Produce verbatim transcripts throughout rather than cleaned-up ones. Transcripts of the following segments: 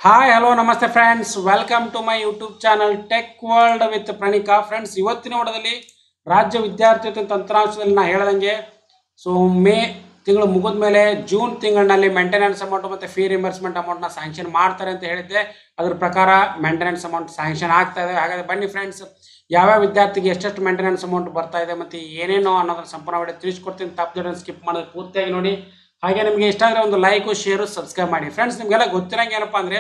Hi hello ನಮಸ್ತೆ friends, welcome to my YouTube channel tech world with Pranika. Friends, ಇವತ್ತಿನ ನೋಡೋದಲ್ಲಿ ರಾಜ್ಯ ವಿದ್ಯಾರ್ಥಿ ತಂತ್ರಾಂಶದಲ್ಲಿ ನಾ ಹೇಳ್ದಂಗೆ ಸೊ ಮೇ ತಿಂಗಳು ಮುಗಿದ ಮೇಲೆ ಜೂನ್ ತಿಂಗಳಿನಲ್ಲಿ ಮೇಂಟೆನೆನ್ಸ್ ಅಮೌಂಟ್ ಮತ್ತು ಫೀ ರಿಂಬರ್ಸ್ಮೆಂಟ್ ಅಮೌಂಟ್ನ ಸ್ಯಾಂಕ್ಷನ್ ಮಾಡ್ತಾರೆ ಅಂತ ಹೇಳಿದ್ದೆ. ಅದ್ರ ಪ್ರಕಾರ ಮೇಂಟೆನೆನ್ಸ್ ಅಮೌಂಟ್ ಸ್ಯಾಂಕ್ಷನ್ ಆಗ್ತಾ ಇದೆ. ಹಾಗಾದರೆ ಬನ್ನಿ ಫ್ರೆಂಡ್ಸ್, ಯಾವ್ಯಾವ ವಿದ್ಯಾರ್ಥಿಗೆ ಎಷ್ಟೆಷ್ಟು ಮೇಂಟೆನೆನ್ಸ್ ಅಮೌಂಟ್ ಬರ್ತಾ ಇದೆ ಮತ್ತು ಏನೇನೋ ಅನ್ನೋದನ್ನ ಸಂಪೂರ್ಣ ವಿಡಿಯೋ ತಿಳಿಸ್ಕೊಡ್ತೀನಿ. ತಪ್ಪದೆ ಸ್ಕಿಪ್ ಮಾಡೋದು ಪೂರ್ತಿಯಾಗಿ ನೋಡಿ. ಹಾಗೆ ನಿಮಗೆ ಇಷ್ಟ ಆದರೆ ಒಂದು ಲೈಕು ಶೇರು ಸಬ್ಸ್ಕ್ರೈಬ್ ಮಾಡಿ. ಫ್ರೆಂಡ್ಸ್, ನಿಮಗೆಲ್ಲ ಗೊತ್ತಿರಂಗೆ ಏನಪ್ಪ ಅಂದರೆ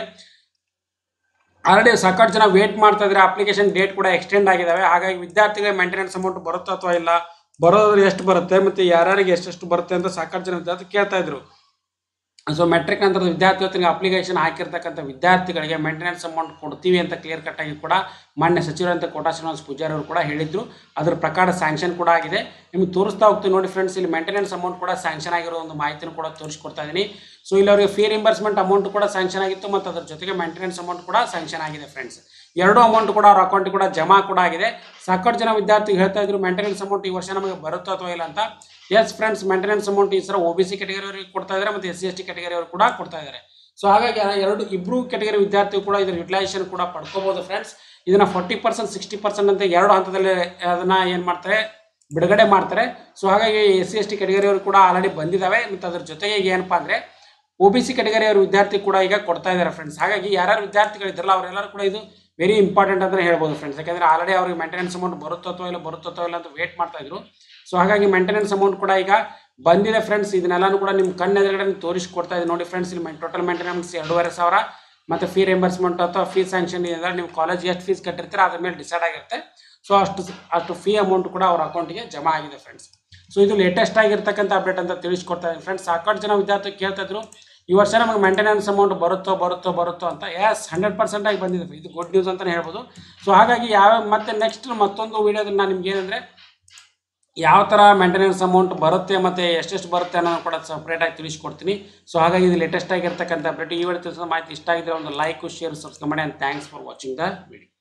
ಆಲ್ರೆಡಿ ಸಾಕಷ್ಟು ಜನ ವೇಟ್ ಮಾಡ್ತಾ ಇದ್ದಾರೆ. ಅಪ್ಲಿಕೇಶನ್ ಡೇಟ್ ಕೂಡ ಎಕ್ಸ್ಟೆಂಡ್ ಆಗಿದ್ದಾವೆ. ಹಾಗಾಗಿ ವಿದ್ಯಾರ್ಥಿಗಳಿಗೆ ಮೇಂಟೆನೆನ್ಸ್ ಅಮೌಂಟ್ ಬರುತ್ತಾ ಅಥವಾ ಇಲ್ಲ, ಬರೋದ್ರೆ ಎಷ್ಟು ಬರುತ್ತೆ ಮತ್ತು ಯಾರ್ಯಾರಿಗೆ ಎಷ್ಟೆಷ್ಟು ಬರುತ್ತೆ ಅಂತ ಸಾಕಷ್ಟು ಜನ ವಿದ್ಯಾರ್ಥಿ ಕೇಳ್ತಾ ಇದ್ರು. ಸೊ ಮೆಟ್ರಿಕ್ ನಂತರದ ವಿದ್ಯಾರ್ಥಿಗಳಿಗೆ ಅಪ್ಲಿಕೇಶನ್ ಹಾಕಿರ್ತಕ್ಕಂಥ ವಿದ್ಯಾರ್ಥಿಗಳಿಗೆ ಮೇಂಟೆನೆನ್ಸ್ ಅಮೌಂಟ್ ಕೊಡ್ತೀವಿ ಅಂತ ಕ್ಲಿಯರ್ ಕಟ್ ಆಗಿ ಕೂಡ ಮಾನ್ಯ ಸಚಿವರಂತೆ ಕೋಟಾ ಶ್ರೀನಿವಾಸ ಪೂಜಾರಿ ಅವರು ಕೂಡ ಹೇಳಿದ್ರು. ಅದರ ಪ್ರಕಾರ ಸ್ಯಾಂಕ್ಷನ್ ಕೂಡ ಆಗಿದೆ. ನಿಮ್ಗೆ ತೋರಿಸ್ತಾ ಹೋಗ್ತೀನಿ ನೋಡಿ ಫ್ರೆಂಡ್ಸ್. ಇಲ್ಲಿ ಮೇಂಟೆನೆನ್ಸ್ ಅಮೌಂಟ್ ಕೂಡ ಸ್ಯಾಂಕ್ಷನ್ ಆಗಿರೋ ಒಂದು ಮಾಹಿತಿನೂ ಕೂಡ ತೋರಿಸ್ಕೊಡ್ತಾ ಇದ್ದೀನಿ. ಸೊ ಇಲ್ಲಿ ಅವರಿಗೆ ಫೀ ರಿಂಬರ್ಸ್ಮೆಂಟ್ ಅಮೌಂಟ್ ಕೂಡ ಸ್ಯಾಂಕ್ಷನ್ ಆಗಿತ್ತು ಮತ್ತು ಅದ್ರ ಜೊತೆಗೆ ಮೇಂಟೆನೆನ್ಸ್ ಅಮೌಂಟ್ ಕೂಡ ಸ್ಯಾಂಕ್ಷನ್ ಆಗಿದೆ ಫ್ರೆಂಡ್ಸ್. ಎರಡು ಅಮೌಂಟ್ ಕೂಡ ಅವ್ರ ಅಕೌಂಟಿಗೆ ಕೂಡ ಜಮಾ ಕೂಡ ಆಗಿದೆ. ಸಾಕಷ್ಟು ಜನ ವಿದ್ಯಾರ್ಥಿಗಳು ಹೇಳ್ತಾ ಇದ್ರು ಮೇಂಟೆನೆನ್ಸ್ ಅಮೌಂಟ್ ಈ ವರ್ಷ ನಮಗೆ ಬರುತ್ತೋ ಅಥವಾ ಇಲ್ಲ ಅಂತ. ಎಸ್ ಫ್ರೆಂಡ್ಸ್, ಮೇಂಟೆನೆನ್ಸ್ ಅಮೌಂಟ್ ಈ ಸಲ ಒ ಬಿ ಸಿ ಕ್ಯಾಟಗರಿ ಅವರಿಗೆ ಕೊಡ್ತಾ ಇದ್ದಾರೆ ಮತ್ತು S C S T category ಅವರು ಕೂಡ ಕೊಡ್ತಾ ಇದ್ದಾರೆ. ಸೊ ಹಾಗಾಗಿ ಎರಡು ಇಬ್ಬರು ಕ್ಯಾಟಗರಿ ವಿದ್ಯಾರ್ಥಿಗಳು ಕೂಡ ಇದರ ಯುಟಿಲೈಸೇಷನ್ ಕೂಡ ಪಡ್ಕೋಬಹುದು ಫ್ರೆಂಡ್ಸ್. ಇದನ್ನ ಫಾರ್ಟಿ ಪರ್ಸೆಂಟ್ ಸಿಕ್ಸ್ಟಿ ಪರ್ಸೆಂಟ್ ಅಂತ ಎರಡು ಹಂತದಲ್ಲಿ ಅದನ್ನ ಏನು ಮಾಡ್ತಾರೆ, ಬಿಡುಗಡೆ ಮಾಡ್ತಾರೆ. ಸೊ ಹಾಗಾಗಿ S C S T category ಅವರು ಕೂಡ ಆಲ್ರೆಡಿ ಬಂದಿದ್ದಾವೆ ಮತ್ತು ಅದ್ರ ಜೊತೆಗೆ ಏನಪ್ಪಾ ಅಂದರೆ ಒ ಬಿ ಸಿ ಕ್ಯಾಟಗರಿ ಅವ್ರ ವಿದ್ಯಾರ್ಥಿ ಕೂಡ ಈಗ ಕೊಡ್ತಾ ಇದ್ದಾರೆ ಫ್ರೆಂಡ್ಸ್. ಹಾಗಾಗಿ ಯಾರ್ಯಾರು ವಿದ್ಯಾರ್ಥಿಗಳಿದ್ರಲ್ಲ ಅವರೆಲ್ಲರೂ ಕೂಡ ಇದು ವೆರಿ ಇಂಪಾರ್ಟೆಂಟ್ ಅಂತಲೇ ಹೇಳ್ಬೋದು ಫ್ರೆಂಡ್ಸ್. ಯಾಕಂದರೆ ಆಲ್ರೆಡಿ ಅವ್ರಿಗೆ ಮೇಂಟೆನೆನ್ಸ್ ಅಮೌಂಟ್ ಬರುತ್ತೋ ಅಥವಾ ಇಲ್ಲ ಬರುತ್ತೋ ಅಥವಾ ಇಲ್ಲ ಅಂತ ವೇಟ್ ಮಾಡ್ತಾ ಇದ್ರು. ಸೊ ಹಾಗಾಗಿ ಮೇಂಟೆನೆನ್ಸ್ ಅಮೌಂಟ್ ಕೂಡ ಈಗ ಬಂದಿದೆ ಫ್ರೆಂಡ್ಸ್. ಇದನ್ನೆಲ್ಲನೂ ಕೂಡ ನಿಮ್ಮ ಕಣ್ಣು ಎದುರುಗಡೆ ತೋರಿಸ್ಕೊಡ್ತಾ ಇದೆ ನೋಡಿ ಫ್ರೆಂಡ್ಸ್. ಇಲ್ಲಿ ಟೋಟಲ್ ಮೇಂಟೆನೆನ್ಸ್ ಎರಡೂವರೆ ಸಾವಿರ ಮತ್ತು ಫೀ ರಿಂಬರ್ಸ್ಮೆಂಟ್ ಅಥವಾ ಫೀ ಸ್ಯಾಂಕ್ಷನ್ ಇದೆ. ನೀವು ಕಾಲೇಜ್ ಎಷ್ಟು ಫೀಸ್ ಕಟ್ಟಿರ್ತೀರ ಅದ್ರ ಮೇಲೆ ಡಿಸೈಡ್ ಆಗಿರುತ್ತೆ. ಸೊ ಅಷ್ಟು ಅಷ್ಟು ಫೀ ಅಮೌಂಟ್ ಕೂಡ ಅವ್ರ ಅಕೌಂಟಿಗೆ ಜಮಾ ಆಗಿದೆ ಫ್ರೆಂಡ್ಸ್. ಸೊ ಇದು ಲೇಟೆಸ್ಟ್ ಆಗಿರ್ತಕ್ಕಂಥ ಅಪ್ಡೇಟ್ ಅಂತ ತಿಳಿಸ್ಕೊಡ್ತಾ ಇದ್ದೀನಿ ಫ್ರೆಂಡ್ಸ್. ಸಾಕಷ್ಟು ಜನ ವಿದ್ಯಾರ್ಥಿ ಕೇಳ್ತಾ ಇದ್ರು ಈ ವರ್ಷ ನಮಗೆ ಮೇಂಟೆನೆನ್ಸ್ ಅಮೌಂಟ್ ಬರುತ್ತೋ ಬರುತ್ತೋ ಬರುತ್ತೋ ಅಂತ. ಎಸ್, ಹಂಡ್ರೆಡ್ ಪರ್ಸೆಂಟ್ ಆಗಿ ಬಂದಿದೆ. ಇದು ಗುಡ್ ನ್ಯೂಸ್ ಅಂತಲೇ ಹೇಳ್ಬೋದು. ಸೊ ಹಾಗಾಗಿ ಯಾವ ಮತ್ತೆ ನೆಕ್ಸ್ಟ್ ಮತ್ತೊಂದು ವೀಡಿಯೋದಲ್ಲಿ ನಾನು ನಿಮ್ಗೆ ಏನಂದರೆ ಯಾವ ಥರ ಮೇಂಟೆನೆನ್ಸ್ ಅಮೌಂಟ್ ಬರುತ್ತೆ ಮತ್ತು ಎಷ್ಟೆಷ್ಟು ಬರುತ್ತೆ ಅನ್ನೋದು ಕೂಡ ಸಪ್ರೇಟಾಗಿ ತಿಳಿಸ್ಕೊಡ್ತೀನಿ. ಸೊ ಹಾಗಾಗಿ ಇದು ಲೇಟೆಸ್ಟ್ ಆಗಿರ್ತಕ್ಕಂಥ ಅಪ್ಡೇಟ್. ಈ ವಿಡಿಯೋ ತಿಳಿಸೋ ಮಾಹಿತಿ ಇಷ್ಟ ಆಗಿದ್ರೆ ಒಂದು ಲೈಕ್ ಶೇರ್ ಸಬ್ಸ್ಕ್ರೈಬ್ ಮಾಡಿ. And thanks for watching the video.